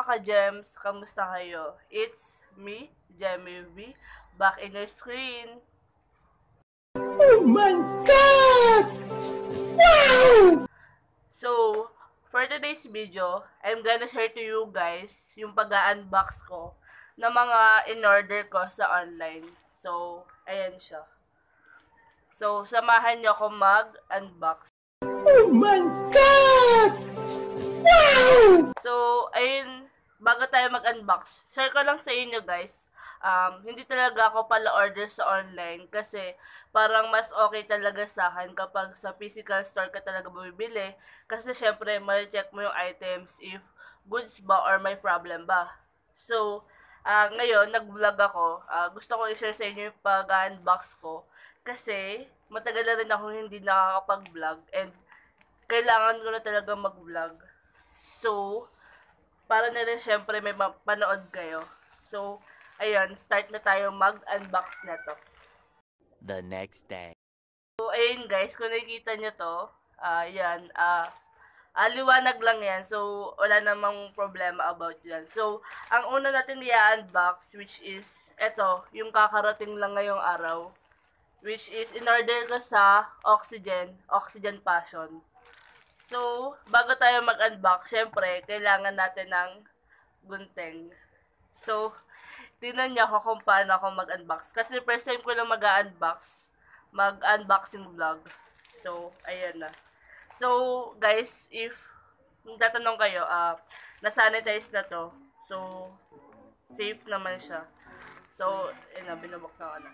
ka-gems, kamusta kayo? It's me, Jemmy V, back in your screen. Oh my God! Wow! So, for today's video, I'm gonna share to you guys yung pag-unbox ko ng mga in-order ko sa online. So, ayan siya. So, samahan niyo ako mag-unbox. Oh my God! Wow! So, ayun, bago tayo mag-unbox, share ko lang sa inyo guys, hindi talaga ako pala order sa online kasi parang mas okay talaga sa akin kapag sa physical store ka talaga bumibili kasi syempre, ma-check mo yung items if goods ba or may problem ba. So, ngayon, nag-vlog ako. Gusto ko i-share sa inyo yung pag-unbox ko kasi matagal na rin ako hindi nakakapag-vlog and kailangan ko na talaga mag-vlog. So, para na rin syempre may mapanood kayo. So, ayun, start na tayo mag-unbox na to. The next day. So, ayun guys, kung nakikita nyo to, ayan, liwanag lang yan. So, wala namang problema about yan. So, ang una natin i-unbox, which is, eto, yung kakarating lang ngayong araw, which is in-order ko sa Oxygen Passion. So, bago tayo mag-unbox, syempre, kailangan natin ng gunting. So, tingnan niyo ako kung paano ako mag-unbox. Kasi first time ko lang mag-unboxing vlog. So, ayan na. So, guys, if tatanong kayo, na-sanitize na to. So, safe naman siya. So, ayan na, binubuksan ko na.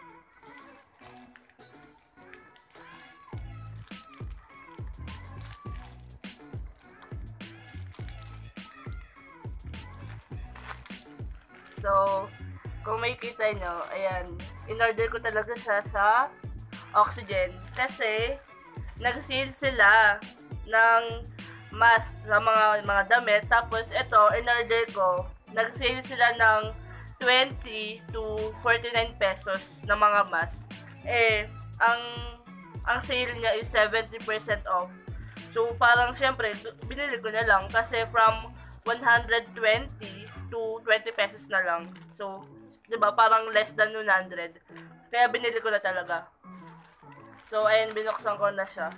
So, kung makikita nyo, ayan, in-order ko talaga siya sa Oxygen kasi nag-sale sila ng mask sa mga damit. Tapos, ito, in-order ko, nag-sale sila ng 20 to 49 pesos na mga mask. Eh, ang sale niya is 70% off. So, parang syempre, binili ko na lang kasi from 120 to 20 pesos na lang. So, 'di ba, parang less than 100. Kaya binili ko na talaga. So, ayun, binuksan ko na siya.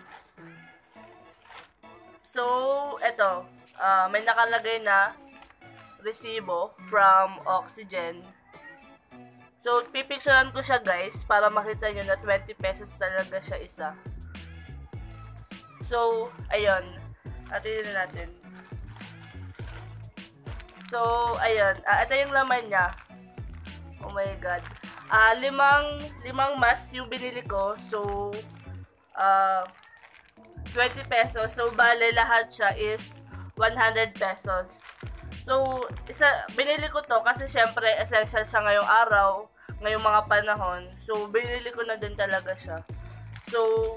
So, eto, may nakalagay na resibo from Oxygen. So, pipicturean ko siya guys para makita nyo na 20 pesos talaga siya isa. So, ayun. Atin natin. So, ayun. Ito yung laman niya. Oh my God. Limang mask yung binili ko. So, 20 pesos. So, bale lahat siya is 100 pesos. So, binili ko to kasi syempre essential siya ngayong araw, ngayong mga panahon. So, binili ko na din talaga siya. So,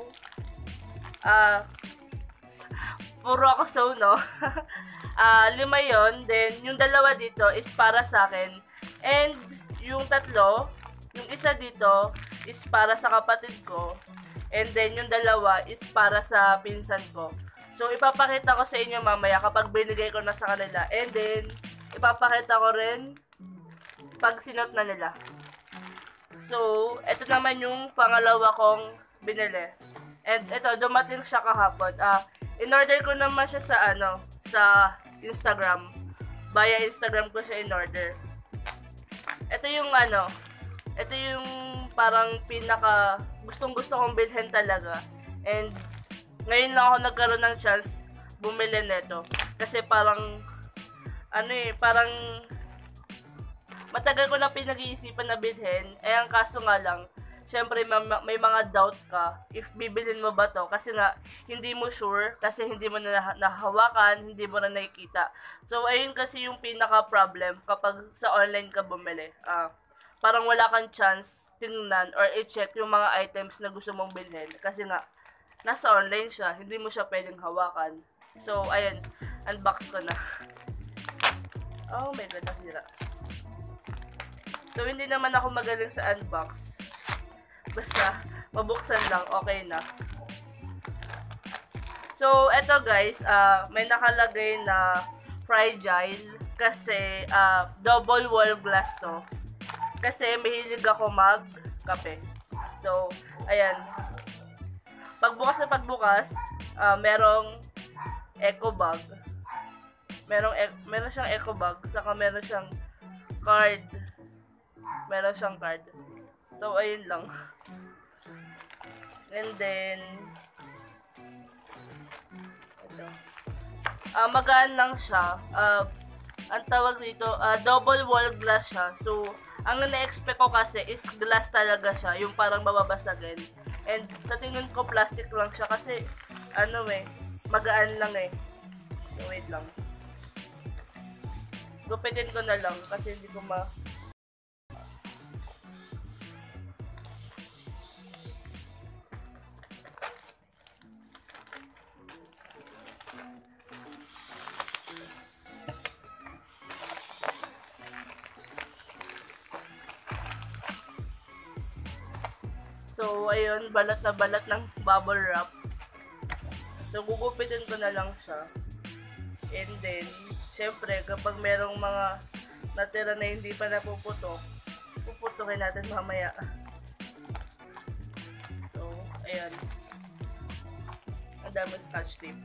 puro ako so, no? 5 yon. Then, yung dalawa dito is para sa akin. And, yung tatlo, yung isa dito is para sa kapatid ko. And then, yung dalawa is para sa pinsan ko. So, ipapakita ko sa inyo mamaya kapag binigay ko na sa kanila. And then, ipapakita ko rin pag sinot na nila. So, ito naman yung pangalawa kong binili. And ito, dumating siya kahapon. In-order ko naman siya sa Instagram. Via Instagram ko siya in-order. Ito yung ito yung parang pinaka gustong-gusto kong bilhin talaga. And ngayon lang ako nagkaroon ng chance bumili nito. Kasi parang parang matagal ko na pinag-iisipan na bilhin. Ang kaso nga lang, syempre may mga doubt ka if bibilin mo ba to kasi nga hindi mo sure kasi hindi mo na nahawakan, hindi mo na nakikita. So ayun kasi yung pinaka problem kapag sa online ka bumili. Parang wala kang chance tingnan or i-check yung mga items na gusto mong bilhin kasi nga nasa online siya, hindi mo siya pwedeng hawakan. So ayun, unbox ko na. Oh my God, nasira. So hindi naman ako magaling sa unbox. Basta, mabuksan lang, okay na. So, eto guys, may nakalagay na fragile kasi double wall glass to. Kasi mahilig ako mag-kape. So, ayan. Pagbukas na pagbukas, merong eco bag. Meron siyang eco bag, saka meron siyang card. So, ayun lang. And then, ito. Magaan lang siya. Ang tawag dito, double wall glass siya. So, ang na-expect ko kasi is glass talaga siya, yung parang mababasagin. And sa tingin ko plastic lang siya kasi magaan lang eh. So, wait lang. Gupitin ko na lang kasi hindi ko So, ayun, balat na balat ng bubble wrap. So, gugupitin ko na lang siya. And then, syempre, kapag merong mga natira na hindi pa napuputok, puputokin natin mamaya. So, ayan. Ang daming scotch tape.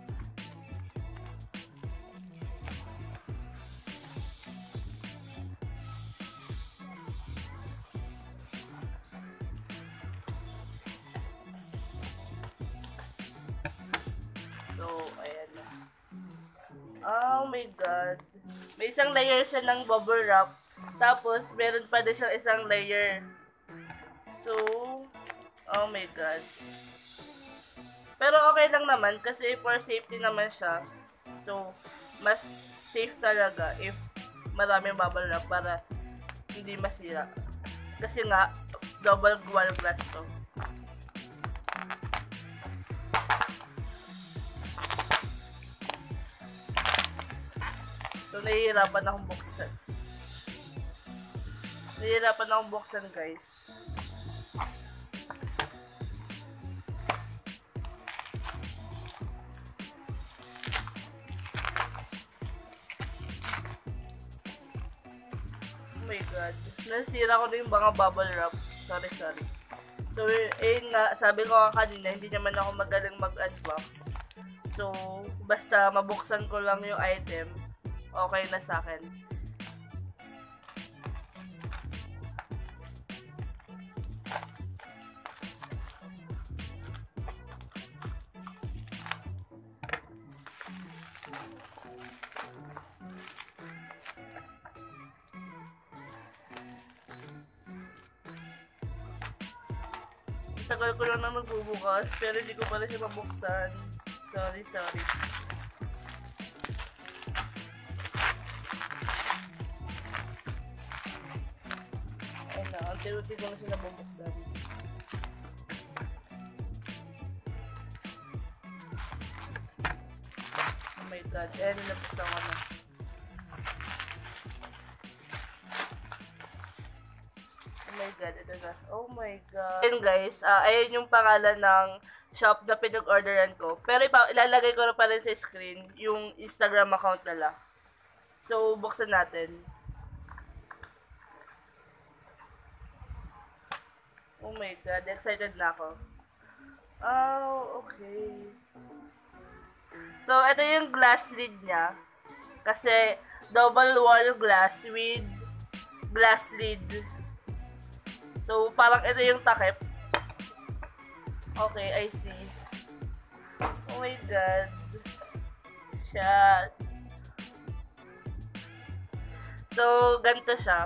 So, ayan na. Oh my god. May isang layer siya ng bubble wrap. Tapos, meron pa din siyang isang layer. So, oh my god. Pero okay lang naman kasi for safety naman siya. So, mas safe talaga if maraming bubble wrap para hindi masira. Kasi nga, double wall glass to. So, nahihirapan akong buksan. Guys. Oh my god. Nasira ko na yung mga bubble wrap. Sorry. So, nga, sabi ko kanina, hindi naman ako magaling mag-unbox. So, basta mabuksan ko lang yung item, okay na sa akin. Tagal ko lang na magbubukas, pero hindi ko pala siya mabuksan. Sorry. Ayun na, unti-unti ko na siya nabubuksan. Oh my god, ayan, nilabuksan ko na. Oh my god, ito na. Oh my god. And guys, ayan yung pangalan ng shop na pinag-orderan ko. Pero ilalagay ko na pa rin sa screen yung Instagram account nila. So, buksan natin. Oh my god, excited na ako. Oh, okay. So, ito yung glass lid niya. Kasi, double wall glass with glass lid. So, parang ito yung takip. Okay, I see. Oh my god. Shit. So, ganito siya.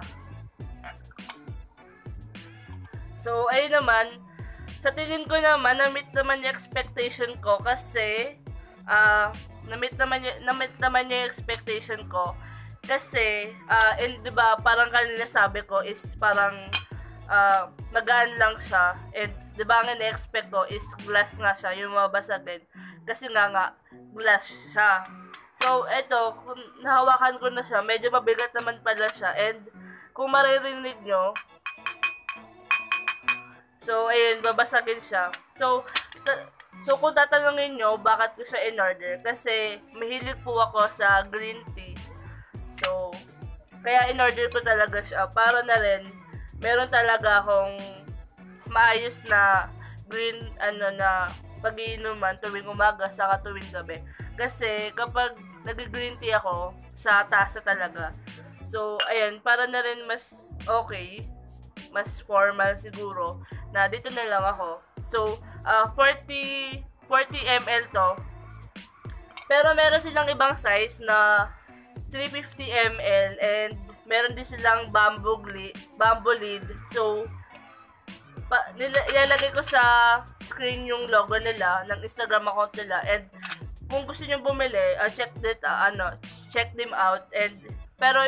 So, ayun naman. Sa tingin ko naman, na-meet naman yung expectation ko kasi na-meet naman yung expectation ko kasi and diba, parang kanina sabi ko is parang magaan lang siya and diba ang na-expect ko is glass nga siya, yung mabasagin kasi nga glass siya. So, eto, kung nahawakan ko na siya, medyo mabigat naman pala siya and kung maririnig nyo, so, ayun, babasagin siya. So kung tatanungin nyo, bakit ko siya in-order? Kasi, mahilig po ako sa green tea. So, Kaya in-order ko talaga siya para na rin meron talaga akong maayos na green na pag-iinuman tuwing umaga saka tuwing gabi. Kasi kapag nag-green tea ako, sa tasa talaga. So, ayan, para na rin mas okay, mas formal siguro, na dito na lang ako. So, 40 ml to. Pero meron silang ibang size na 350 ml and meron din silang bamboo lid. So, ilalagay ko sa screen yung logo nila ng Instagram account nila, and kung gusto niyo bumili, check them out. And pero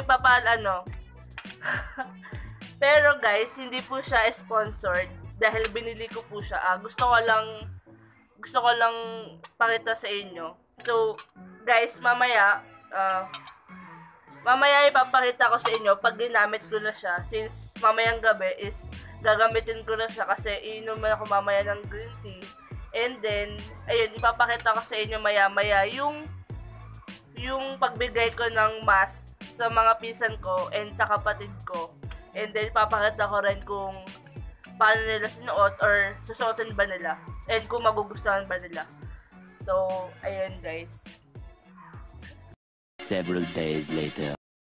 pero guys, hindi po siya sponsored dahil binili ko po siya. Gusto ko lang pakita sa inyo. So, guys, mamaya ipapakita ko sa inyo pag ginamit ko na siya, since mamayang gabi is gagamitin ko na siya kasi iinuman ako mamaya ng green tea. And then, ayun, ipapakita ko sa inyo maya-maya yung pagbigay ko ng mask sa mga pinsan ko and sa kapatid ko. And then, ipapakita ko rin kung paano nila sinuot or susuotin ba nila and kung magugustuhan ba nila. So, ayun guys. Several days later.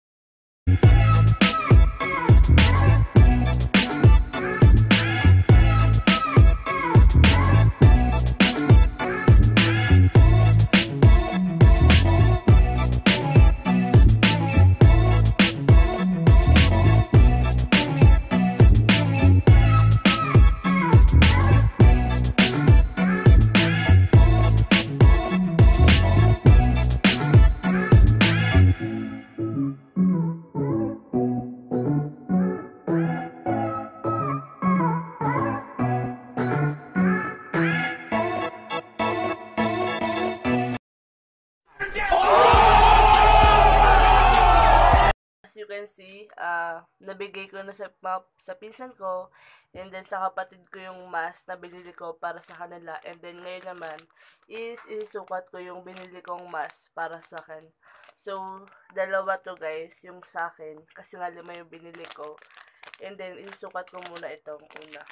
As you can see, nabigay ko na sa pinsan ko, and then sa kapatid ko yung mask na binili ko para sa kanila. And then ngayon naman is isusukat ko yung binili kong mask para sa akin. So, dalawa to guys, yung sa akin, kasi nga 5 yung binili ko. And then isusukat ko muna itong una.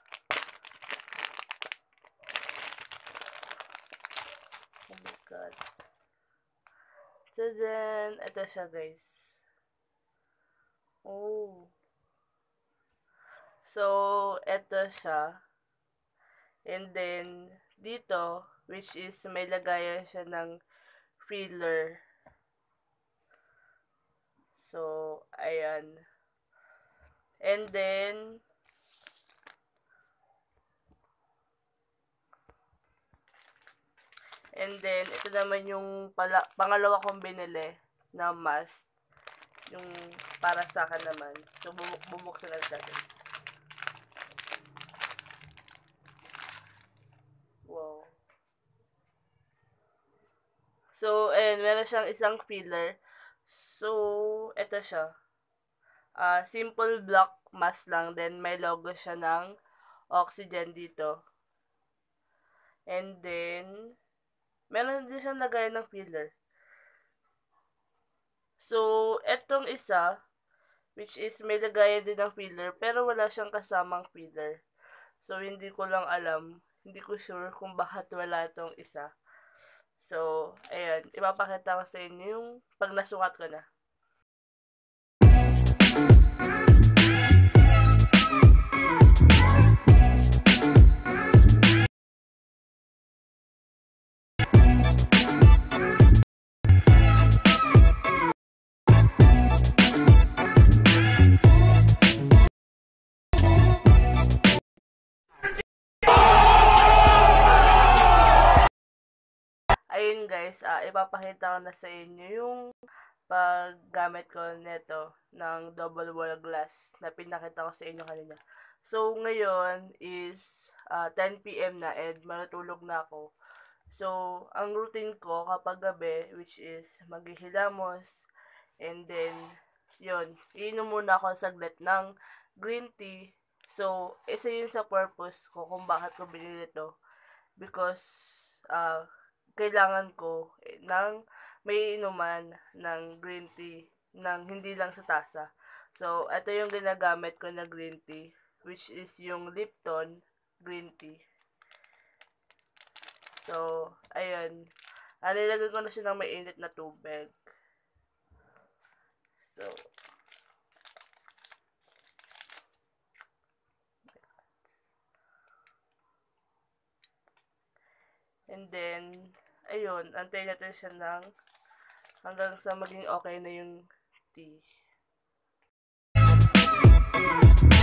Oh my god. So then, ito siya guys. Oh. So, eto siya. And then, dito, which is may lagayan siya ng filler. So, ayan. And then, ito naman yung pangalawa kong binili na mask. Yung para sa akin naman. So, bubuksan natin. Wow. So, ayan, meron siyang isang filler. So, ito siya. Simple black mask lang. Then, may logo siya ng oxygen dito. And then, meron din siyang lagayan ng filler. So, etong isa, which is may lagayan din ng filler, pero wala siyang kasamang filler. So, hindi ko lang alam. Hindi ko sure kung bakit wala itong isa. So, ayan. Ipapakita ko sa inyo yung pag nasukat ko na. Ayun guys, ipapakita ko na sa inyo yung paggamit ko nito ng double wall glass na pinakita ko sa inyo kanina. So, ngayon is 10 PM na and matutulog na ako. So, ang routine ko kapag gabi, which is maghihilamos, and then, yun, iinom muna ako saglit ng green tea. So, isa yun sa purpose ko kung bakit ko binili ito. Because, kailangan ko ng may inuman ng green tea ng hindi lang sa tasa. So, ito yung ginagamit ko na green tea, which is yung Lipton green tea. So, ayun. Nilagay ko na siya ng mainit na tubig. So, and then, ayun, antayin natin siya ng hanggang sa maging okay na yung tea.